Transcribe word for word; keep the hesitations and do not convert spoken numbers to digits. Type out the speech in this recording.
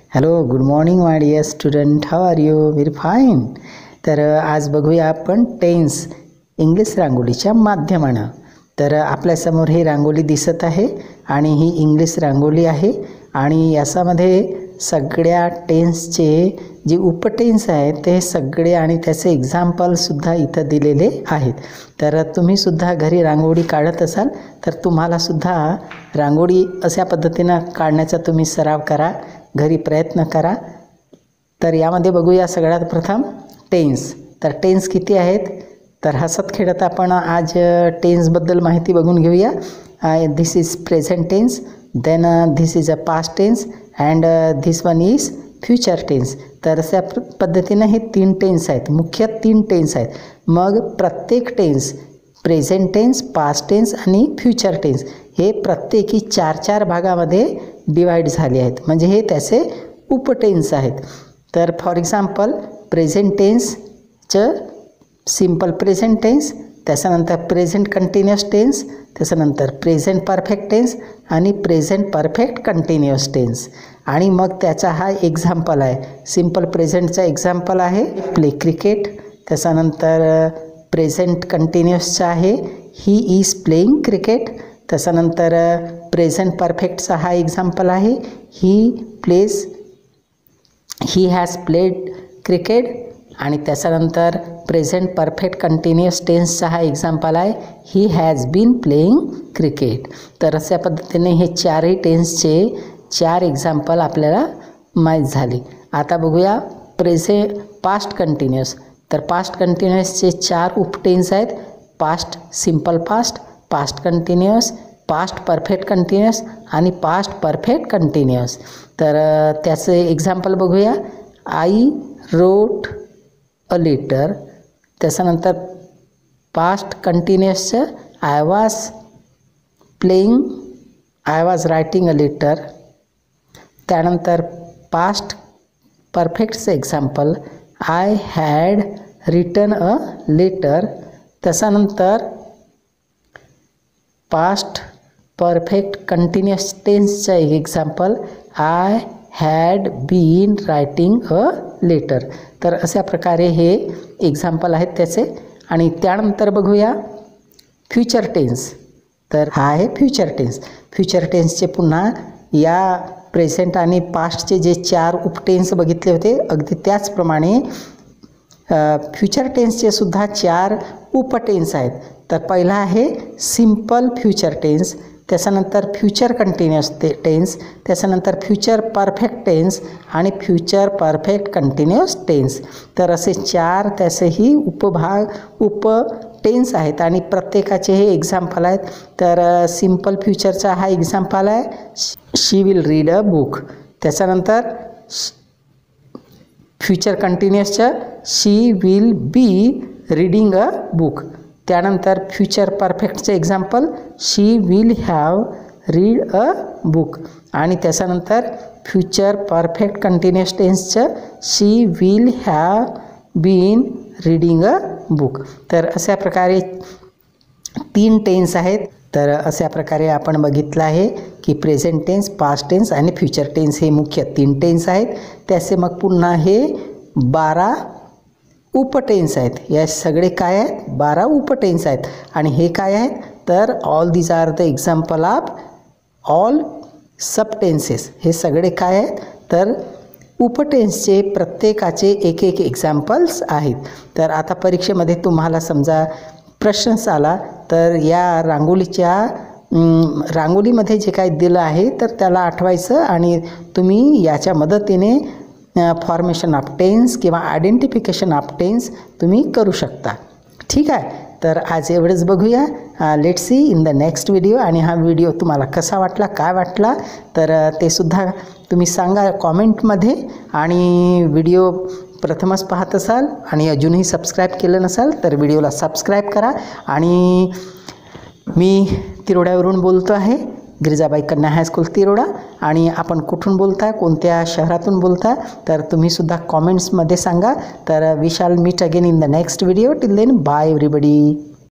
Hello, good morning my dear student. How are you? Very fine. तर आज बघूया आपण टेन्स इंग्लिश रांगोळीच्या माध्यमानं. तर आपल्यासमोर ही रांगोळी दिसत आहे आणि ही इंग्लिश रांगोळी आहे आणि याच्यामध्ये सगळ्या टेन्सचे जे उपटेन्स आहेत ते सगळे आणि त्याचे एक्झाम्पलसुद्धा इथं दिलेले आहेत. तर तुम्हीसुद्धा घरी रांगोळी काढत असाल तर तुम्हालासुद्धा रांगोळी अशा पद्धतीनं काढण्याचा तुम्ही सराव करा, घरी प्रयत्न करा. तर यामध्ये बघूया सगळ्यात प्रथम टेन्स. तर टेन्स किती आहेत? तर हसत खेळत आपण आज टेन्सबद्दल माहिती बघून घेऊया. This is present tense, then this is a past tense and this one is future tense. तर अशा पद्धतीनं हे तीन टेन्स आहेत, मुख्य तीन टेन्स आहेत. मग प्रत्येक tense present tense, past tense आणि फ्युचर टेन्स हे प्रत्येकी चार चार भागामध्ये डिवाईड झाले आहेत, म्हणजे हे त्याचे उपटेन्स आहेत. तर फॉर एक्झाम्पल प्रेझेंट टेन्सचं सिम्पल प्रेझेंट टेन्स, त्याच्यानंतर प्रेझेंट कंटिन्युअस टेन्स, त्याच्यानंतर प्रेझेंट परफेक्ट टेन्स आणि प्रेझेंट परफेक्ट कंटिन्युअस टेन्स. आणि मग त्याचा हा एक्झाम्पल आहे. सिम्पल प्रेझेंटचा एक्झाम्पल आहे प्ले क्रिकेट. त्याच्यानंतर प्रेझेंट कंटिन्युअसचा आहे ही इज प्लेइंग क्रिकेट. त्याच्यानंतर प्रेझेंट परफेक्टचा हा एक्झाम्पल आहे he plays he has played cricket. आणि त्याच्यानंतर प्रेझेंट परफेक्ट कंटिन्युअस टेन्सचा हा एक्झाम्पल आहे he has been playing cricket. तर अशा पद्धतीने हे चारही टेन्सचे चार एक्झाम्पल आपल्याला माहीत झाले. आता बघूया प्रेझे पास्ट कंटिन्युअस. तर पास्ट कंटिन्युअसचे चार उपटेन्स आहेत: past simple past, past continuous, past perfect continuous आणि पास्ट परफेक्ट कंटिन्युअस. तर त्याचे एक्झाम्पल बघूया. I wrote a letter. त्याच्यानंतर पास्ट कंटिन्युअसचं I was playing I was writing a letter. त्यानंतर पास्ट परफेक्टचं example I had written a letter. त्याच्यानंतर past perfect continuous टेन्सचं एक example I had been writing a letter. तर अशा प्रकारे हे एक्झाम्पल आहेत त्याचे. आणि त्यानंतर बघूया फ्युचर टेन्स. तर हा आहे फ्युचर टेन्स. फ्युचर टेन्सचे पुन्हा या प्रेझेंट आणि पास्टचे जे चार उपटेन्स बघितले होते अगदी त्याचप्रमाणे फ्युचर टेन्सचे सुद्धा चार उपटेन्स आहेत. तर पहिला आहे सिम्पल फ्युचर टेन्स, त्याच्यानंतर फ्युचर कंटिन्युअस ते टेन्स, त्याच्यानंतर फ्युचर परफेक्ट टेन्स आणि फ्युचर परफेक्ट कंटिन्युअस टेन्स. तर असे चार त्याचेही उपभाग उप टेन्स आहेत आणि प्रत्येकाचे हे एक्झाम्पल आहेत. तर सिम्पल फ्युचरचा हा एक्झाम्पल आहे she will read a book. त्याच्यानंतर फ्युचर कंटिन्युअसचं she will be reading a book. त्यानंतर फ्युचर परफेक्टचं example she will have read a book. आणि त्याच्यानंतर फ्युचर परफेक्ट कंटिन्युअस टेन्सचं she will have been reading a book. तर अशा प्रकारे तीन टेन्स आहेत. तर अशा प्रकारे आपण बघितलं आहे की प्रेझेंट टेन्स, पास्ट टेन्स आणि फ्युचर टेन्स हे मुख्य तीन टेन्स आहेत. त्याचे मग पुन्हा हे बारा उपटेन्स आहेत. या सगळे काय आहेत? बारा उपटेन्स आहेत. आणि हे काय आहेत? तर all these are the example of all subtenses. हे सगळे काय आहेत? तर उपटेन्सचे प्रत्येकाचे एक एक एक्झाम्पल्स आहेत. तर आता परीक्षेमध्ये तुम्हाला समजा प्रश्नच आला तर या रांगोळीच्या रांगोळीमध्ये जे काही दिलं आहे तर त्याला आठवायचं आणि तुम्ही याच्या मदतीने फॉर्मेशन ऑफ टेन्स किंवा आयडेंटिफिकेशन ऑफ टेन्स तुम्ही करू शकता. ठीक आहे. तर आज एवढंच बघूया. Let's see in the next video. आणि हा व्हिडिओ तुम्हाला कसा वाटला, काय वाटला तर ते सुद्धा तुम्ही सांगा कॉमेंटमध्ये. आणि व्हिडिओ प्रथमच पाहत असाल आणि अजूनही सबस्क्राईब केलं नसाल तर व्हिडिओला सबस्क्राईब करा. आणि मी तिरोड्यावरून बोलतो आहे, गिरिजाबाई कन्या हायस्कूल तिरोडा. आणि आपण कुठून बोलता, कोणत्या शहरातून बोलता तर तुम्हीसुद्धा कॉमेंट्समध्ये सांगा. तर we shall meet again in the next video. Till then bye everybody.